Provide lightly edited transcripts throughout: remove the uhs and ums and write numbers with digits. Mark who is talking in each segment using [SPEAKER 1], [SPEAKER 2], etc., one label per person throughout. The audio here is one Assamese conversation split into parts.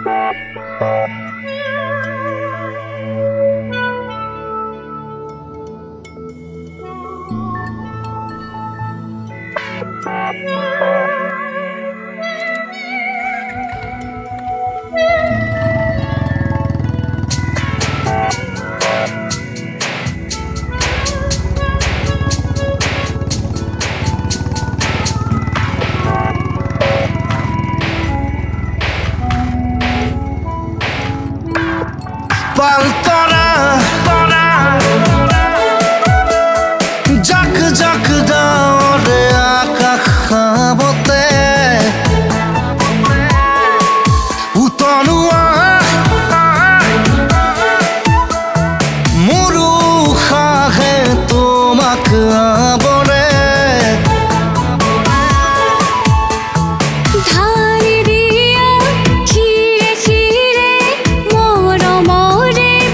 [SPEAKER 1] পালতৰা জাক জাক ডাৱৰে আকাশ খাবতে উতলোৱা মোৰ উশাহে তোমাক আৱৰে
[SPEAKER 2] ধাৰি দিয়া খিৰে খিৰে মৰমৰে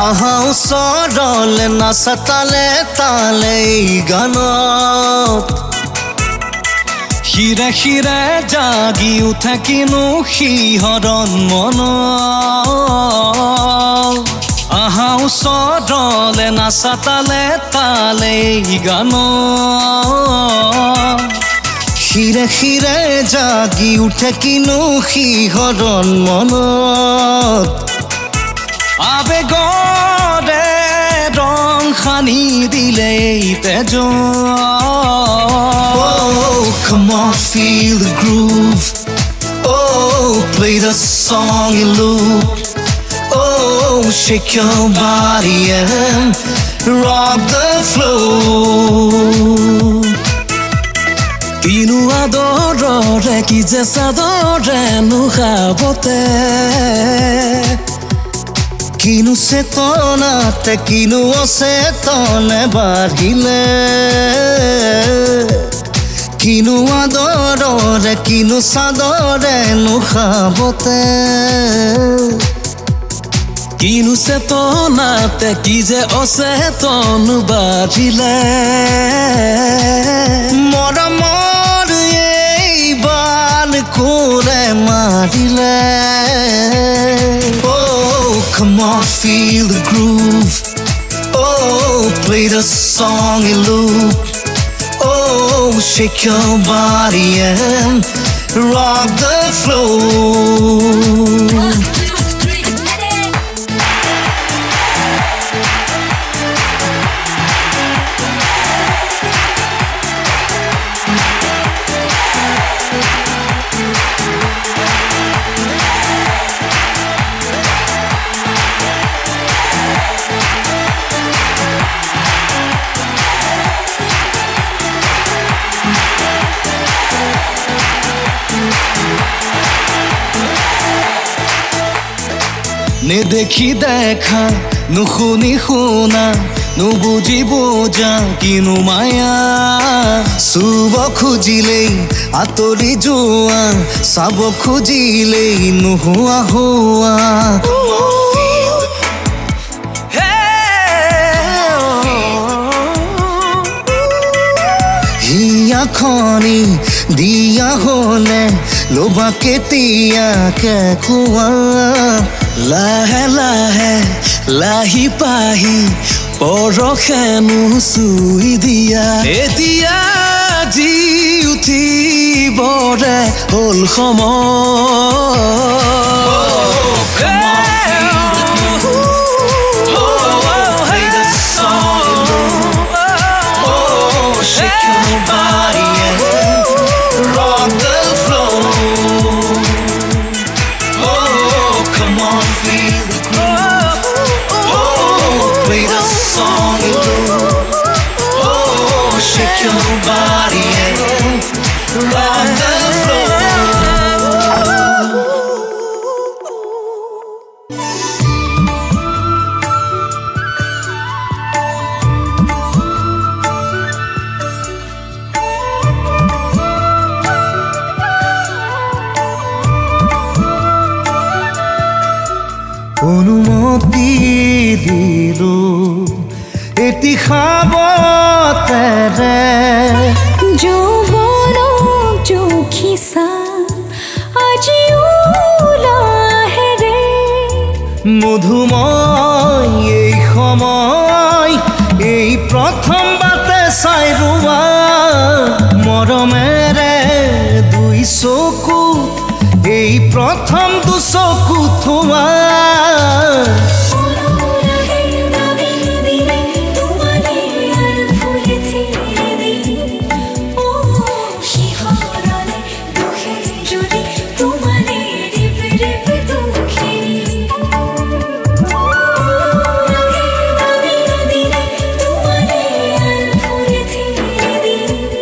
[SPEAKER 1] আহা ওচৰলে নাচা তালে তালে এই গানত শিৰে শিৰে জাগি উঠে কিনো শিহৰণ মন আহা ওচৰলে নাচা তালে তালে এই গানত শিৰে শিৰে জাগি উঠে কিনো শিহৰণ মনত আবেগৰে ৰং সানি দিলে তেজ Oh, come on, feel the groove. Oh, play the song in loop. Oh, shake your body and rock the floor. Kinu adorore ki je sadore nuhabote Kinu setonate kinu osetone barhile Kinu adorore kinu sadore nuhabote Kinu setonate ki je osetone barhile Moramor ei ban kore marile Come on, feel the groove. Oh, play the song in loop. Oh, shake your body and rock the floor. নে দেখি দেখা নুশুনি শুনা নুবুজি বুজা কিনো মায়া চুব খুজিলেই আঁতৰি যোৱা চাব খুজিলেই নোহোৱা হোৱা হিয়াখনি দিয়া হলে লোবা কেতিয়াকে খোৱা লাহে লাহে লাহি পাহি পৰখেনো চুই দিয়া এতিয়া জি উঠিবৰে হ'ল Shake your body and rock the floor. অনুমতি দিলো এটি খাবতেৰে
[SPEAKER 2] যৌৱনক জুখিছা আজিও লাহেৰে
[SPEAKER 1] মধুময় এই সময় এই প্ৰথম বাতে চাই ৰোৱা মৰমেৰে দুই চকু এই প্ৰথম দুচকু থোৱা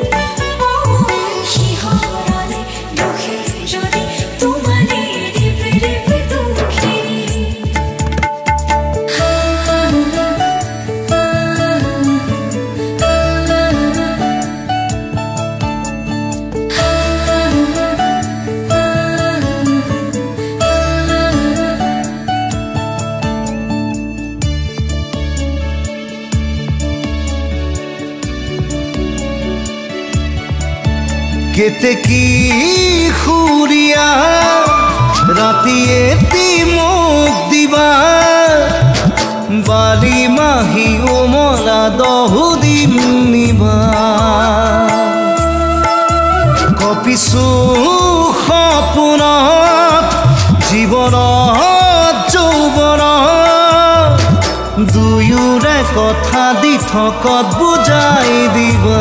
[SPEAKER 2] তোমালে
[SPEAKER 1] কেতেকী সুৰীয়া ৰাতি এটি মোক দিবা বালি মাহি উমলা দহুদিন নিবা কপিছো সপোনত জীৱনত যৌৱনত দুয়োৰে কথা দি থকত বুজাই দিবা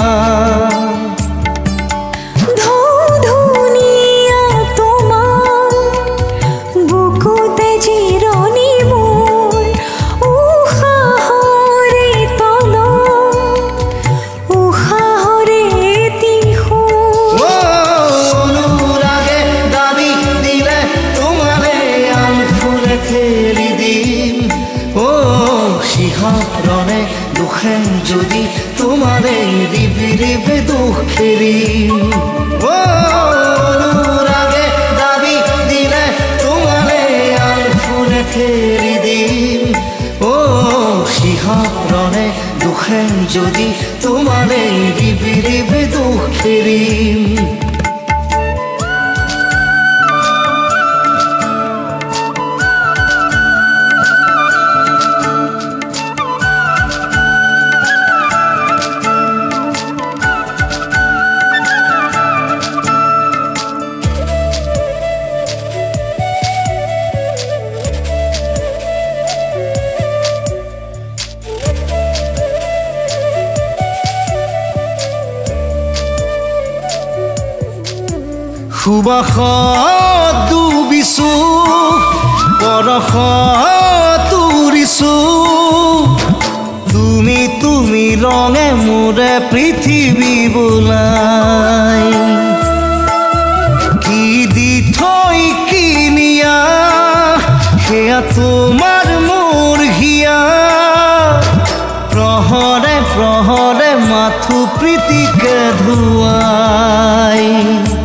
[SPEAKER 1] শিহৰণে দুখে যদি তোমাৰে ৰিবি ৰিবি দুখ খেৰিম অনুৰাগে দাবি দিলে তোমাৰে আলফুলে খেলি দিম শিহৰণে দুখে যদি তোমাৰে ৰিবি ৰিবি দুখ খেৰিম সুবাসত ডুবিছো পৰশত উৰিছো তুমি তুমি ৰঙে মোৰে পৃথিৱী বোলাই কি দি থৈ কিনিয়া সেয়া তোমাৰ মোৰ হিয়া প্ৰহৰে প্ৰহৰে মাথো প্ৰীতিকে ধুৱাই